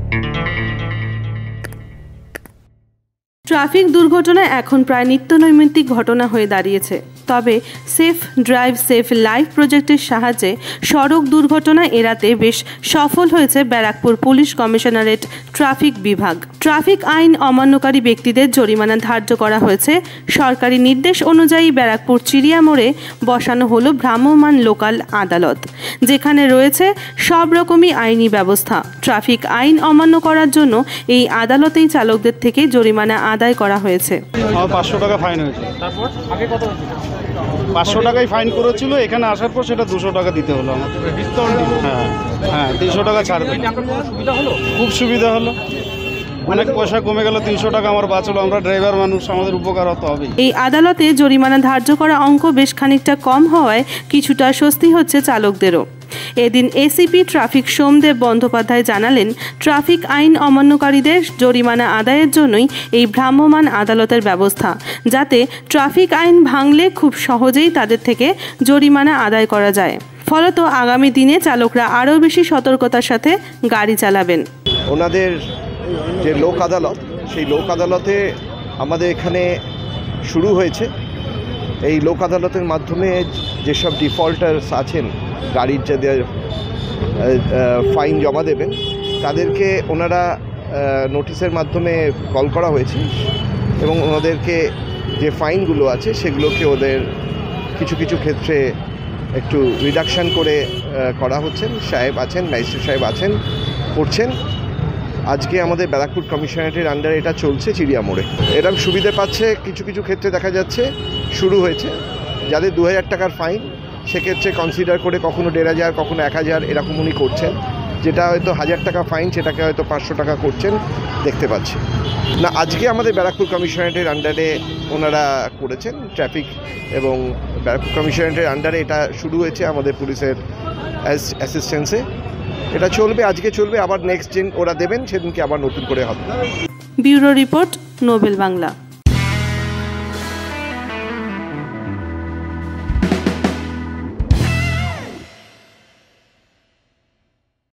Traffic দুর্ঘটনা এখন প্রায় নিত্যনৈমিত্তিক ঘটনা হয়ে দাঁড়িয়েছে। তবে সেফ ড্রাইভ সেফ লাইফ প্রজেক্টের সাহায্যে সড়ক দুর্ঘটনা এড়াতে বেশ সফল হয়েছে ব্যারাকপুর পুলিশ কমিশনারেট ট্রাফিক বিভাগ। ট্রাফিক আইন অমান্যকারী ব্যক্তিদের জরিমানা ধার্য করা হয়েছে। সরকারি নির্দেশ অনুযায়ী ব্যারাকপুর চিড়িয়া মোড়ে বসানো হলো ভ্রাম্যমাণ লোকাল আদালত, যেখানে রয়েছে সব রকমই আইনি ব্যবস্থা। ট্রাফিক আইন অমান্য করার জন্য এই আদালতেই চালকদের থেকে জরিমানা আদায় করা হয়েছে। 500 টাকা ফাইন হয়েছে। তারপর আগে কত হয়েছিল? 500 টাকাই ফাইন করেছিল, এখানে আসার পর সেটা 200 টাকা দিতে হলো আমাদের। হ্যাঁ 300 টাকা ছাড়বে। খুব সুবিধা হলো, অনেক পয়সা কমে গেল, 300 টাকা আমার বাঁচলো। আমরা ড্রাইভার মানুষ, আমাদের উপকার হতে হবে। এই আদালতে জরিমানা ধার্য করা অঙ্ক বেশ খানিকটা কম হওয়ায় কিছুটা স্বস্তি হচ্ছে চালকদেরও। এদিন এসিপি ট্রাফিক সোমদেব বন্দ্যোপাধ্যায় জানালেন, ট্রাফিক আইন অমান্যকারীদের জরিমানা আদায়ের জন্যই এই ভ্রাম্যমাণ আদালতের ব্যবস্থা, যাতে ট্রাফিক আইন ভাঙলে খুব সহজেই তাদের থেকে জরিমানা আদায় করা যায়। ফলত আগামী দিনে চালকরা আরও বেশি সতর্কতার সাথে গাড়ি চালাবেন। ওনাদের যে লোক আদালত, সেই লোক আদালতে আমাদের এখানে শুরু হয়েছে। এই লোক আদালতের মাধ্যমে যেসব ডিফল্টার্স আছেন, গাড়ির যাদের ফাইন জমা দেবেন, তাদেরকে ওনারা নোটিশের মাধ্যমে কল করা হয়েছে এবং ওনাদেরকে যে ফাইনগুলো আছে সেগুলোকে ওদের কিছু কিছু ক্ষেত্রে একটু রিডাকশান করে করা হচ্ছে। সাহেব আছেন, ম্যাজিস্ট্রেট সাহেব আছেন, করছেন। আজকে আমাদের ব্যারাকপুর কমিশনারেটের আন্ডারে এটা চলছে চিড়িয়া মোড়ে। এরকম সুবিধে পাচ্ছে কিছু কিছু ক্ষেত্রে দেখা যাচ্ছে। শুরু হয়েছে যাদের 2000 টাকার ফাইন, সেক্ষেত্রে কনসিডার করে কখনো 1500, কখনো 1000 এরকম উনি করছেন। যেটা হয়তো 1000 টাকা ফাইন, সেটাকে হয়তো 500 টাকা করছেন, দেখতে পাচ্ছি না। আজকে আমাদের ব্যারাকপুর কমিশনারেটের আন্ডারে ওনারা করেছেন ট্রাফিক, এবং ব্যারাকপুর কমিশনারেটের আন্ডারে এটা শুরু হয়েছে আমাদের পুলিশের অ্যাসিস্ট্যান্সে। এটা চলবে, আজকে চলবে, আবার নেক্সট দিন ওরা দেবেন, সেদিনকে আবার নতুন করে হবে। Bureau report, Nobel Bangla.